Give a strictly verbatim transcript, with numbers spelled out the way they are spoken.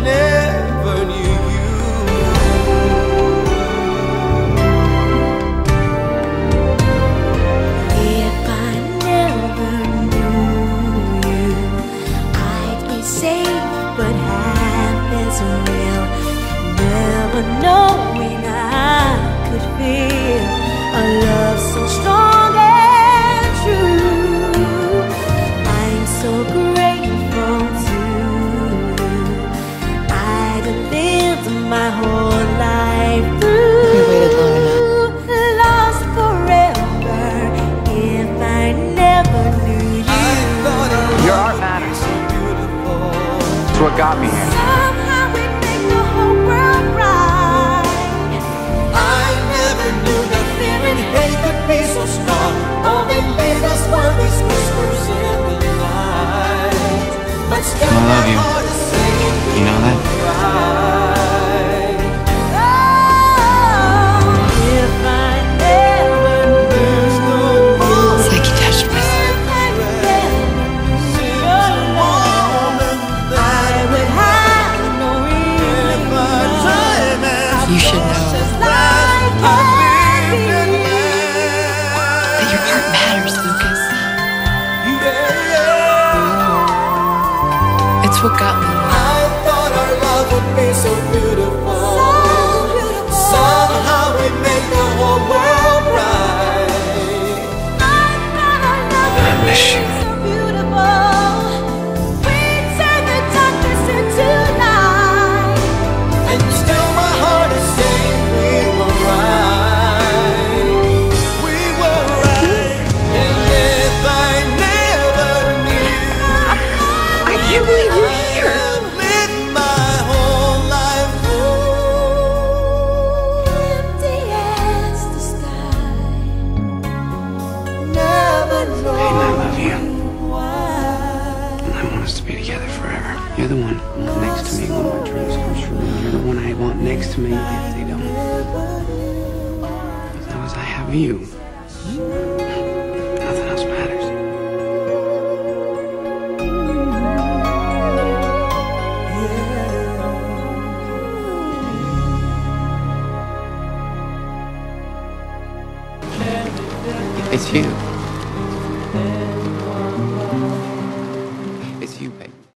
never knew you. If I never knew you, I'd be safe but half as real. Never knowing I could feel a love so strong and true. I'm so grateful to you. I'd lived my whole life through. You waited long enough. Lost forever if I never knew you. Your art matters. It's what got me here. Somehow we make the whole world right. I never knew that fear and hate could be so strong. All they leave us were these whispers in the night. But still I love my you. heart is saying You know that? right. Oh, if I never There's no more It's like you touched my soul. if I never knew your love, woman I that would have no reason my time has You should know like been happy. that your art matters, Lucas. yeah, yeah. It's what got me here. I thought our love would be so beautiful. So beautiful. Somehow we make the whole world right. I thought our love I would miss be you. so beautiful. We turned the darkness into light. And still my heart is saying we were right. We were right. And if I never knew, I can't believe you're here. I've lived my whole life Empty as the sky. Never know Hey, I love you. why. And I want us to be together forever. You're the one I want next to me when my dreams come true. And you're the one I want next to me if they don't. As long as I have you, nothing else matters. It's you.